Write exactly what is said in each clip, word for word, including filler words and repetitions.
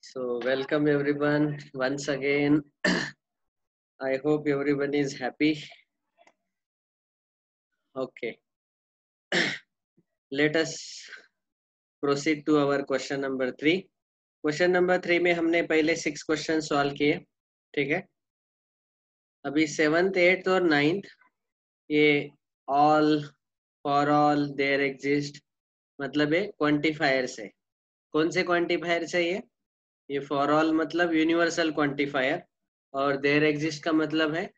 So welcome everyone once again. I hope everyone is happy. Okay, let us proceed to our question number three. Question number three में हमने पहले six question solve किए, ठीक है। अभी seventh eighth और ninth ये all, for all, there exist मतलब है क्वांटिफायर से। कौन से क्वांटिफायर से ये ये फॉर ऑल मतलब यूनिवर्सल क्वांटिफायर और देयर एग्जिस्ट का मतलब है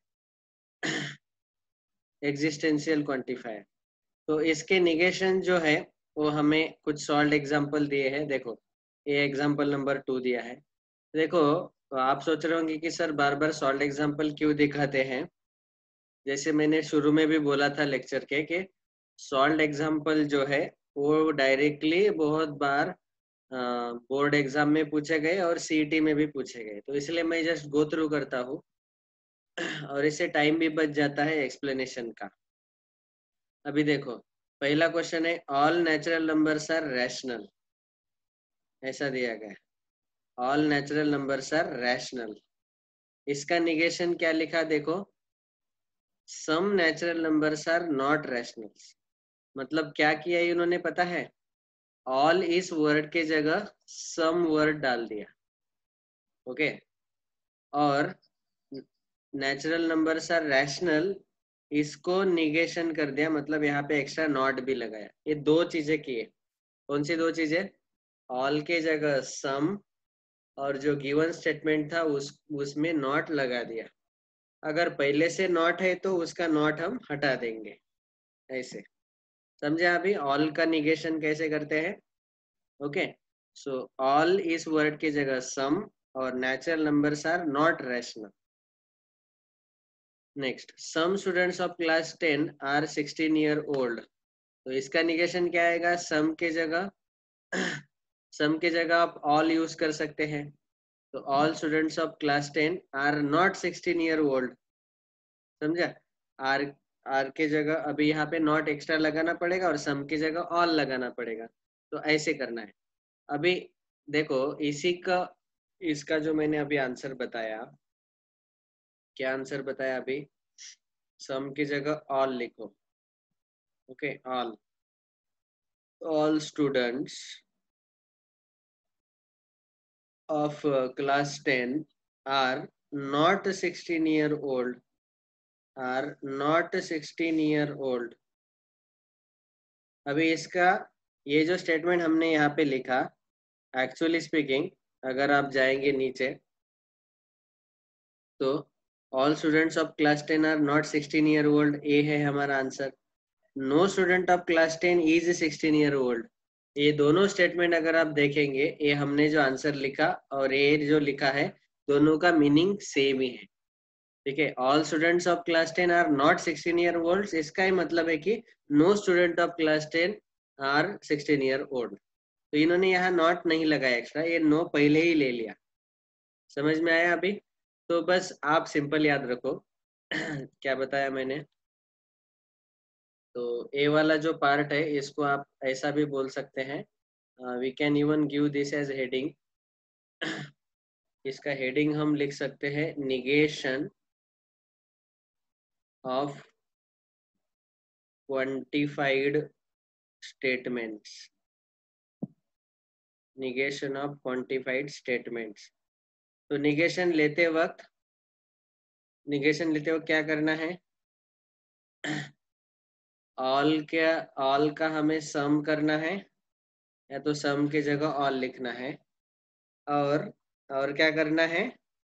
एग्जिस्टेंशियल क्वांटिफायर। तो इसके निगेशन जो है वो हमें कुछ सॉल्व एग्जांपल दिए हैं। देखो ये एग्जांपल नंबर टू दिया है। देखो तो आप सोच रहे होंगे कि सर बार बार सॉल्व एग्जांपल क्यों दिखाते हैं। जैसे मैंने शुरू में भी बोला था लेक्चर के कि सॉल्व एग्जांपल जो है वो डायरेक्टली बहुत बार बोर्ड एग्जाम में पूछे गए और सीईटी में भी पूछे गए, तो इसलिए मैं जस्ट गो थ्रू करता हूँ और इससे टाइम भी बच जाता है एक्सप्लेनेशन का। अभी देखो पहला क्वेश्चन है all natural numbers are rational, ऐसा दिया गया all natural numbers are rational. इसका निगेशन क्या लिखा देखो, some natural numbers are not rational. मतलब क्या किया इन्होंने पता है, ऑल इस वर्ड के जगह सम वर्ड डाल दिया, ओके। और नेचुरल नंबर्स आर रैशनल इसको निगेशन कर दिया, मतलब यहाँ पे एक्स्ट्रा नॉट भी लगाया। ये दो चीजें किए। कौन सी दो चीजें, ऑल के जगह सम और जो गिवन स्टेटमेंट था उस उसमें नॉट लगा दिया। अगर पहले से नॉट है तो उसका नॉट हम हटा देंगे, ऐसे समझे। अभी ऑल का निगेशन कैसे करते हैं, ओके। सो ऑल इस वर्ड की जगह सम और natural numbers are not rational. Next, some students of class ten are sixteen year old. तो इसका निगेशन क्या आएगा, सम के जगह सम के जगह आप ऑल यूज कर सकते हैं। तो all students of class ten are not sixteen year old, समझा। आर आर के जगह अभी यहाँ पे नॉट एक्स्ट्रा लगाना पड़ेगा और सम की जगह ऑल लगाना पड़ेगा। तो ऐसे करना है। अभी देखो इसी का इसका जो मैंने अभी आंसर बताया, क्या आंसर बताया अभी, सम की जगह ऑल लिखो, okay. All all students of class ten are not sixteen year old are not sixteen year old. अभी इसका ये जो स्टेटमेंट हमने यहाँ पे लिखा, एक्चुअली स्पीकिंग अगर आप जाएंगे नीचे तो all students of class ten are not sixteen year old, ए है हमारा answer. No student of class ten is sixteen year old, ये दोनों स्टेटमेंट अगर आप देखेंगे, ये हमने जो आंसर लिखा और ये जो लिखा है दोनों का मीनिंग सेम ही है, ठीक है। All students of class ten are not sixteen year old, इसका ही मतलब है कि no student of class ten are sixteen year old. तो इन्होंने यहाँ नॉट नहीं लगाया एक्स्ट्रा, ये नो पहले ही ले लिया। समझ में आया अभी। तो बस आप सिंपल याद रखो क्या बताया मैंने। तो ए वाला जो पार्ट है इसको आप ऐसा भी बोल सकते हैं, we can even give this as heading. इसका हेडिंग हम लिख सकते हैं negation of quantified statements, negation of quantified statements. तो निगेशन लेते वक्त निगेशन लेते वक्त क्या करना है, ऑल क्या ऑल का हमें सम करना है, या तो सम की जगह ऑल लिखना है, और और क्या करना है,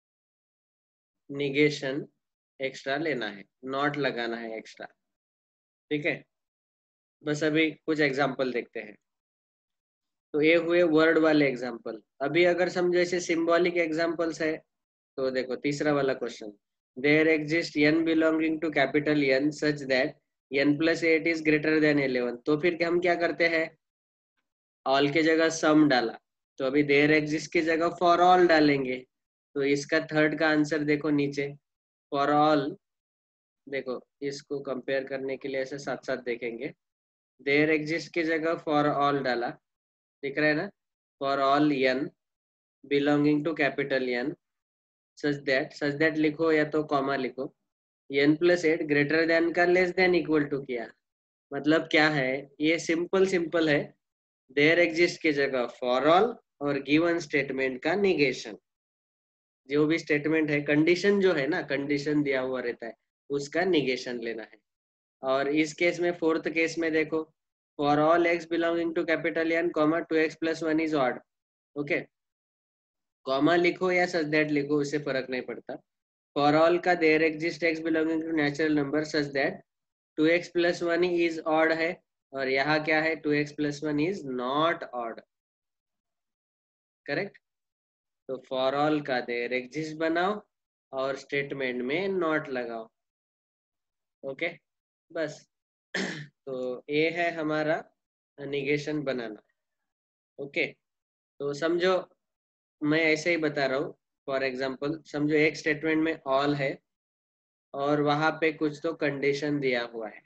निगेशन एक्स्ट्रा लेना है, नॉट लगाना है एक्स्ट्रा, ठीक है। बस अभी कुछ एग्जांपल देखते हैं। तो ये हुए वर्ड वाले एग्जांपल। अभी अगर समझो ऐसे सिंबॉलिक एग्जांपल्स है, तो देखो तीसरा वाला question, there exist n belonging to capital N such that n plus eight is greater than eleven. तो फिर हम क्या करते हैं, ऑल के जगह सम डाला, तो अभी देयर एग्जिस्ट की जगह फॉर ऑल डालेंगे। तो इसका थर्ड का आंसर देखो नीचे, फॉर ऑल। देखो इसको कंपेयर करने के लिए ऐसे साथ साथ देखेंगे, देयर एग्जिस्ट की जगह फॉर ऑल डाला, दिख रहा है ना, for all n belonging to capital N such that, such that लिखो या तो कॉमा लिखो, N plus eight greater than का लेस देन इक्वल टू किया, मतलब क्या है, ये सिंपल सिंपल है, देयर एग्जिस्ट की जगह फॉर ऑल और गिवन स्टेटमेंट का निगेशन, जो भी स्टेटमेंट है, कंडीशन जो है ना, कंडीशन दिया हुआ रहता है, उसका निगेशन लेना है। और इस केस में, फोर्थ केस में देखो, for all X belonging to capital N comma two X plus one is odd, okay, comma लिखो या सच दैट लिखो, उससे फर्क नहीं पड़ता। फॉर ऑल का there exist X belonging to natural number such that two X plus one is odd है, और यहाँ क्या है, two X plus one is not odd, correct. तो फॉर ऑल का देयर एग्जिस्ट बनाओ और स्टेटमेंट में नॉट लगाओ, ओके, बस। तो ये है हमारा निगेशन बनाना, ओके। तो समझो, मैं ऐसे ही बता रहा हूँ, फॉर एग्जांपल समझो एक स्टेटमेंट में ऑल है और वहां पे कुछ तो कंडीशन दिया हुआ है,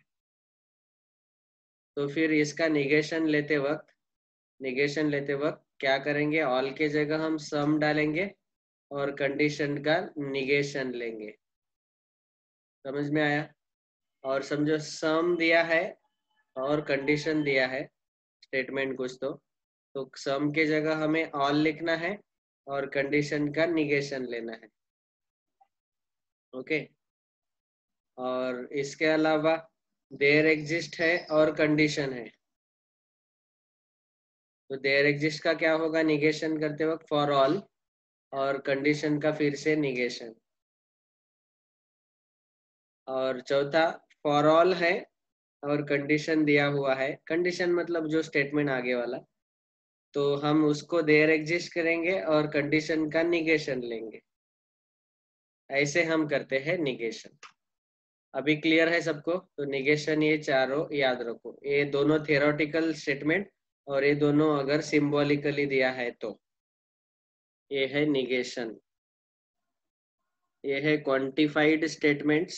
तो फिर इसका निगेशन लेते वक्त, निगेशन लेते वक्त क्या करेंगे, ऑल के जगह हम सम डालेंगे और कंडीशन का निगेशन लेंगे, समझ में आया। और समझो सम दिया है और कंडीशन दिया है, स्टेटमेंट कुछ तो तो सम के जगह हमें ऑल लिखना है और कंडीशन का निगेशन लेना है, ओके। और इसके अलावा देयर एग्जिस्ट है और कंडीशन है, तो देयर एग्जिस्ट का क्या होगा, निगेशन करते वक्त फॉर ऑल, और कंडीशन का फिर से निगेशन। और चौथा, फॉर ऑल है और कंडीशन दिया हुआ है, कंडीशन मतलब जो स्टेटमेंट आगे वाला, तो हम उसको देयर एग्जिस्ट करेंगे और कंडीशन का निगेशन लेंगे, ऐसे हम करते हैं निगेशन। अभी क्लियर है सबको? तो निगेशन ये चारों याद रखो, ये दोनों थियोरेटिकल स्टेटमेंट और ये दोनों अगर सिंबॉलिकली दिया है तो ये है निगेशन। ये है क्वांटिफाइड स्टेटमेंट्स,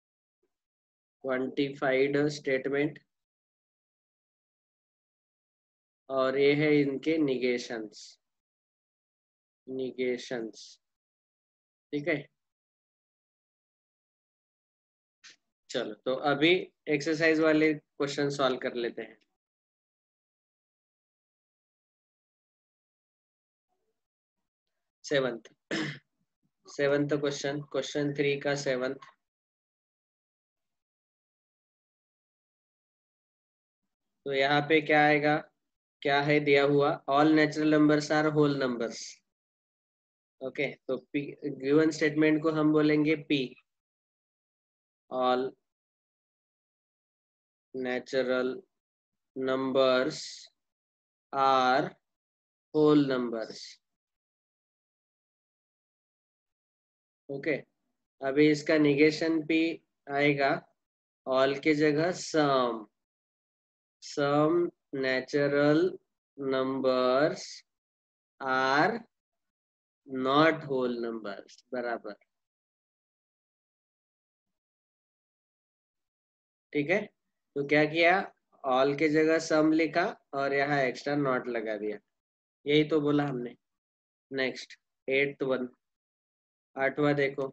क्वांटिफाइड स्टेटमेंट, और ये है इनके निगेशंस, निगेशंस, ठीक है। चलो तो अभी एक्सरसाइज वाले क्वेश्चन सॉल्व कर लेते हैं। Seventh, seventh question, question three का सेवंथ। तो यहाँ पे क्या आएगा, क्या है दिया हुआ, all natural numbers are whole numbers, okay. तो पी गिवन स्टेटमेंट को हम बोलेंगे P, all natural numbers are whole numbers, okay. अभी इसका निगेशन पी आएगा, ऑल के जगह some, some natural numbers are not whole numbers, बराबर, ठीक है। तो क्या किया, ऑल के जगह सम लिखा और यहाँ एक्स्ट्रा नॉट लगा दिया, यही तो बोला हमने। नेक्स्ट एट्थ वन, आठवां देखो,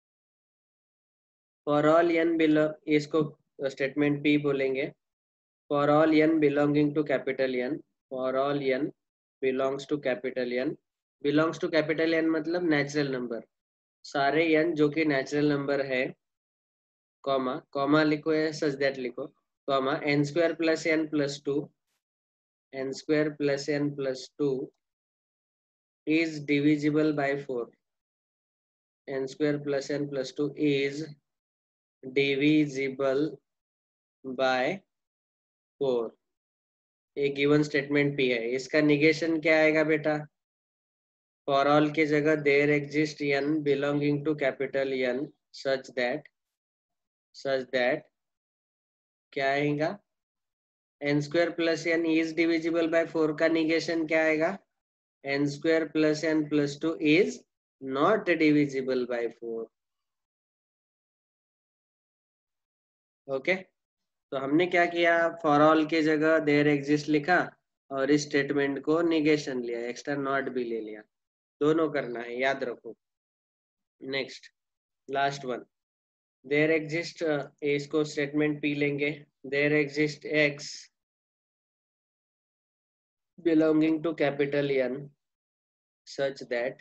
फॉर ऑल एन बिलोंग, इसको स्टेटमेंट पी बोलेंगे, for all N belonging to capital N, for all N belongs to capital N, belongs to capital N मतलब नेचुरल नंबर, सारे एन जो कि नेचुरल नंबर है, comma, comma लिखो या such that लिखो, comma, N square plus N plus two, N square plus N plus two is divisible by four, n square plus n plus two is divisible by four, ये given statement P है। इसका negation क्या आएगा बेटा, for all के जगह there exist n belonging to capital N such that, such that क्या आएगा, n square plus n is divisible by four का निगेशन क्या आएगा, n square plus n plus two is not divisible by four, okay. तो हमने क्या किया, for all के जगह देयर एग्जिस्ट लिखा और इस स्टेटमेंट को निगेशन लिया, एक्स्ट्रा नॉट भी ले लिया, दोनों करना है, याद रखो। Next last one, there exist, इसको स्टेटमेंट पी लेंगे, there exist X belonging to capital N such that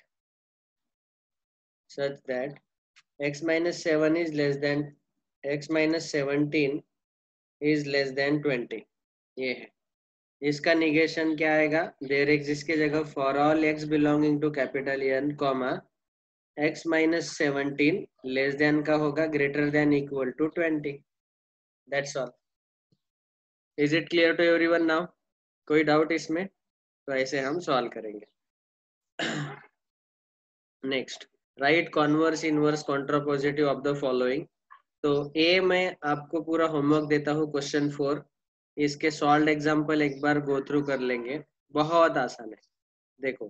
such that x minus seven is less than x minus seventeen is less than twenty। ये है, इसका negation क्या आएगा, there exist की जगह for all x belonging to capital N comma x minus seventeen less than का होगा greater than equal to twenty. That's all. Is it clear to everyone now? कोई डाउट इसमें? तो ऐसे हम सॉल्व करेंगे। Next, write converse inverse contrapositive of the following. तो ए मैं आपको पूरा होमवर्क देता हूँ, क्वेश्चन फोर, इसके सॉल्व एग्जाम्पल एक बार गो थ्रू कर लेंगे, बहुत आसान है। देखो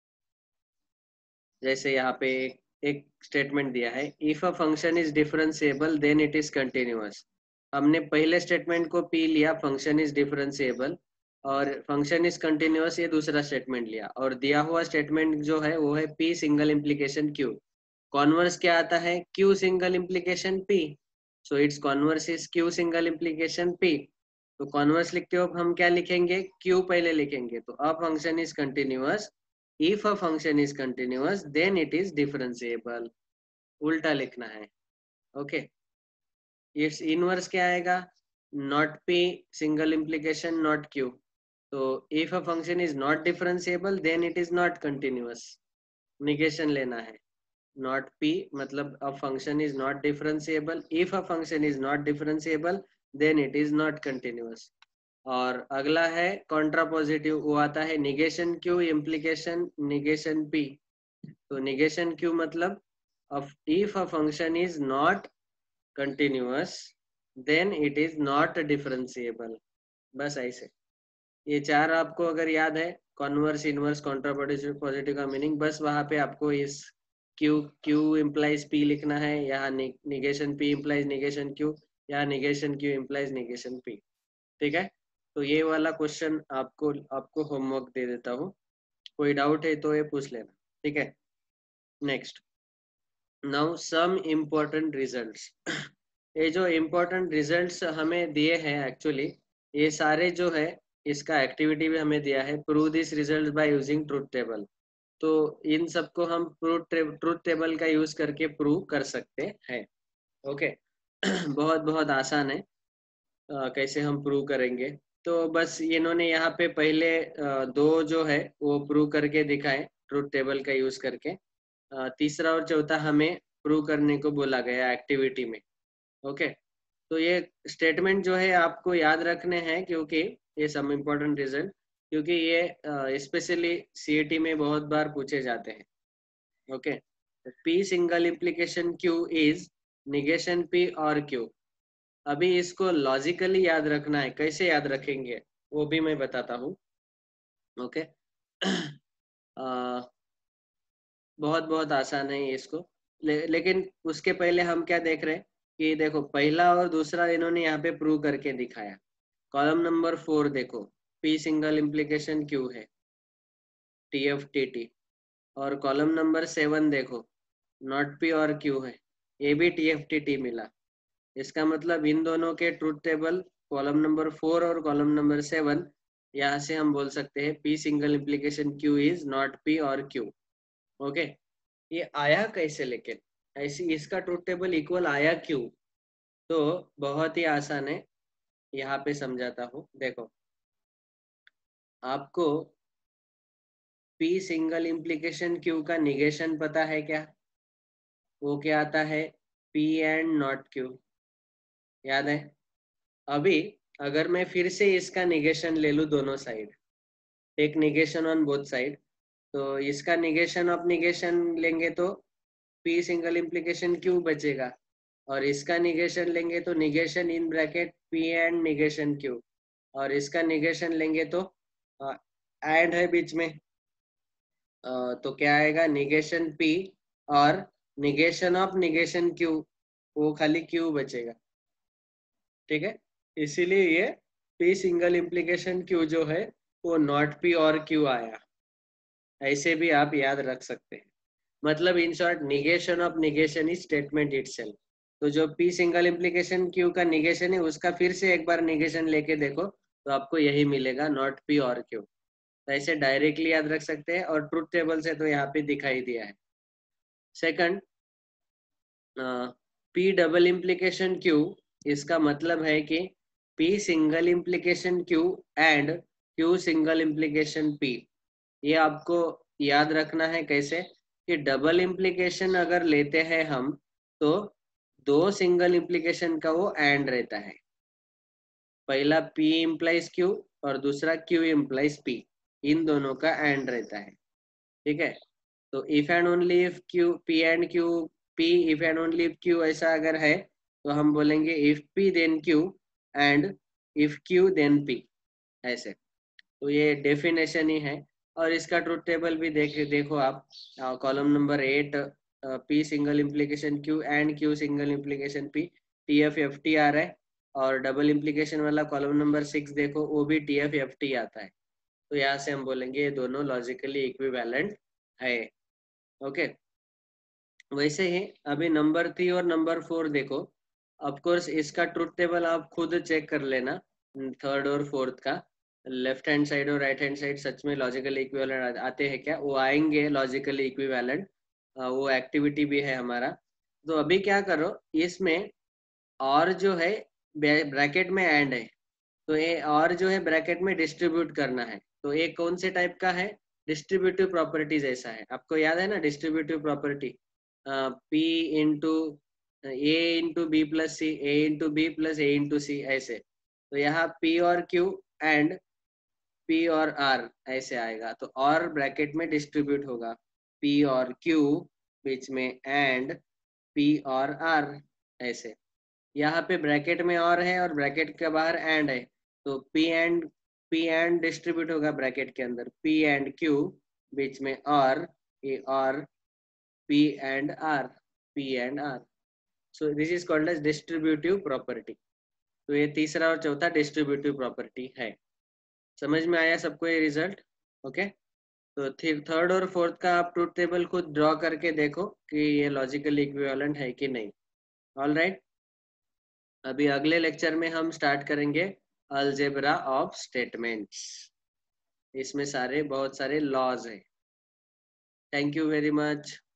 जैसे यहाँ पे एक स्टेटमेंट दिया है, if a function is differentiable then it is continuous. हमने पहले स्टेटमेंट को पी लिया, फंक्शन इज डिफरेंशिएबल, और फंक्शन इज कंटिन्यूअस ये दूसरा स्टेटमेंट लिया, और दिया हुआ स्टेटमेंट जो है वो है P single implication Q. Converse क्या आता है, Q single implication P, so it's converse is Q single implication P. तो कॉन्वर्स लिखते हो हम क्या लिखेंगे, क्यू पहले लिखेंगे, तो a function is continuous, if a function is continuous then it is differentiable, उल्टा लिखना है। ओके, इट्स इनवर्स क्या आएगा, not p single implication not q। तो if a function is not differentiable then it is not continuous, negation लेना है, not p मतलब a function is not differentiable, if a function is not differentiable then it is not continuous। और अगला है contrapositive, वो आता है negation Q implication negation P. तो निगेशन क्यू मतलब if a function is not continuous then it is not differentiable. बस ऐसे, ये चार आपको अगर याद है, कॉन्वर्स इनवर्स कॉन्ट्रापोजिटिव पॉजिटिव का मीनिंग, बस वहां पे आपको इस क्यू क्यू इम्प्लाइज पी लिखना है, यहाँ negation P implies negation Q, यहाँ negation Q implies negation P. ठीक है, तो ये वाला क्वेश्चन आपको आपको होमवर्क दे देता हूँ, कोई डाउट है तो ये पूछ लेना। ठीक है, next, now some important results. ये जो इम्पोर्टेंट रिजल्ट्स हमें दिए हैं एक्चुअली, ये सारे जो है इसका एक्टिविटी भी हमें दिया है, prove this result by using truth table. तो इन सबको हम ट्रूथ टेबल का यूज करके प्रूव कर सकते हैं। ओके, बहुत बहुत आसान है, आ, कैसे हम प्रूव करेंगे। तो बस इन्होंने यहाँ पे पहले आ, दो जो है वो प्रूव करके दिखाए ट्रूथ टेबल का यूज करके, आ, तीसरा और चौथा हमें प्रूव करने को बोला गया एक्टिविटी में। ओके, तो ये स्टेटमेंट जो है आपको याद रखने हैं, क्योंकि ये सब इम्पोर्टेंट रिजल्ट, क्योंकि ये स्पेशली सीईटी में बहुत बार पूछे जाते हैं। Okay, P single implication Q is negation P और क्यू। अभी इसको लॉजिकली याद रखना है, कैसे याद रखेंगे वो भी मैं बताता हूँ। ओके, बहुत बहुत आसान है इसको, ले, लेकिन उसके पहले हम क्या देख रहे हैं कि देखो पहला और दूसरा इन्होंने यहाँ पे प्रूव करके दिखाया। कॉलम नंबर फोर देखो, पी सिंगल इम्प्लीकेशन क्यू है, टी एफ टी टी, और कॉलम नंबर सेवन देखो, नॉट पी और क्यू है, ये भी टी एफ टी टी मिला। इसका मतलब इन दोनों के truth table column number four और कॉलम नंबर सेवन, यहाँ से हम बोल सकते हैं P single implication Q is not P और क्यू। ओके, ये आया कैसे, लेकिन ऐसी इसका ट्रूथ टेबल इक्वल आया क्यों? तो बहुत ही आसान है, यहाँ पे समझाता हूँ। देखो आपको पी सिंगल इम्प्लीकेशन क्यू का निगेशन पता है क्या? वो क्या आता है, पी एंड नॉट क्यू, याद है? अभी अगर मैं फिर से इसका निगेशन ले लूं दोनों side, take negation on both side, तो इसका निगेशन ऑफ निगेशन लेंगे तो पी सिंगल इम्प्लीकेशन क्यू बचेगा, और इसका निगेशन लेंगे तो negation in bracket P and negation Q, और इसका निगेशन लेंगे तो एंड है बीच में, आ, तो क्या आएगा, निगेशन पी और निगेशन ऑफ निगेशन क्यू, वो खाली क्यू बचेगा। ठीक है, इसीलिए ये पी सिंगल इम्प्लीकेशन क्यू जो है वो नॉट पी और क्यू आया। ऐसे भी आप याद रख सकते हैं। मतलब in short negation of negation is statement itself. तो जो पी सिंगल इम्प्लीकेशन क्यू का निगेशन है उसका फिर से एक बार निगेशन लेके देखो तो आपको यही मिलेगा, नॉट पी और क्यू। तो ऐसे डायरेक्टली याद रख सकते हैं और ट्रुथ टेबल से तो यहाँ पे दिखाई दिया है। Second, P double implication Q, इसका मतलब है कि P single implication Q and Q single implication P. ये आपको याद रखना है कैसे कि डबल इम्प्लीकेशन अगर लेते हैं हम तो दो सिंगल इम्प्लीकेशन का वो एंड रहता है। पहला P इम्प्लाइज Q और दूसरा Q इम्प्लाइज P, इन दोनों का एंड रहता है। ठीक है, तो if and only if Q, P and Q, P if and only if Q ऐसा अगर है तो हम बोलेंगे if P then Q and if Q then P, ऐसे। तो ये डेफिनेशन ही है। और इसका ट्रुथ टेबल भी देख देखो आप, column number eight, P single implication Q and Q single implication P, T F F T आ रहा है। और डबल इम्प्लीकेशन वाला कॉलम नंबर सिक्स देखो, वो भी टी एफ एफ टी आता है। तो यहाँ से हम बोलेंगे ये दोनों लॉजिकली इक्विवेलेंट है। ओके, वैसे ही अभी नंबर थ्री और नंबर फोर देखो। ऑफ कोर्स इसका ट्रुथ टेबल आप खुद चेक कर लेना, थर्ड और फोर्थ का। लेफ्ट हैंड साइड और राइट हैंड साइड सच में लॉजिकली इक्विवेलेंट आते हैं क्या? वो आएंगे लॉजिकली इक्विवेलेंट, वो एक्टिविटी भी है हमारा। तो अभी क्या करो, इसमें और जो है ब्रैकेट में एंड है, तो ये और जो है ब्रैकेट में डिस्ट्रीब्यूट करना है। तो ये कौन से टाइप का है? डिस्ट्रीब्यूटिव प्रॉपर्टीज ऐसा है, आपको याद है ना distributive property, P into A into B plus C, A into B plus A into C, ऐसे। तो यहाँ P और Q एंड P और R ऐसे आएगा, तो और ब्रैकेट में डिस्ट्रीब्यूट होगा, P और Q बीच में एंड P और R, ऐसे। यहाँ पे ब्रैकेट में और है और ब्रैकेट के बाहर एंड है, तो P and P and distribute होगा ब्रैकेट के अंदर, P एंड Q बीच में और, ये और P and R, P and R। So this is called as distributive property. तो ये तीसरा और चौथा डिस्ट्रीब्यूटिव प्रॉपर्टी है। समझ में आया सबको ये रिजल्ट? ओके, तो थर्ड और फोर्थ का आप ट्रुथ टेबल खुद ड्रॉ करके देखो कि ये लॉजिकली इक्विवेलेंट है कि नहीं। ऑल राइट, अभी अगले लेक्चर में हम स्टार्ट करेंगे अलजेब्रा ऑफ स्टेटमेंट्स। इसमें सारे बहुत सारे लॉज है। Thank you very much.